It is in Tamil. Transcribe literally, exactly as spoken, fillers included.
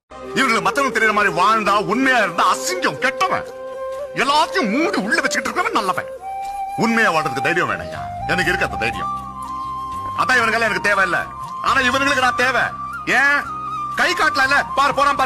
இவங்களுக்கு மத்தவங்க தெரியற மாதிரி வாழ்ந்தா உண்மையா இருந்தா அசிங்கம் கெட்டவன். எல்லாத்தையும் மூடி உள்ள வச்சுக்கிட்டு இருக்கவன் நல்லவன். உண்மையா வாழ்றதுக்கு தைரியம் வேணையா? எனக்கு இருக்க அந்த தைரியம். அதான் இவனுக்கு எனக்கு தேவை இல்ல. ஆனா இவனுங்களுக்கு நான் தேவை. ஏன் கை காட்டல பாரு போறான்.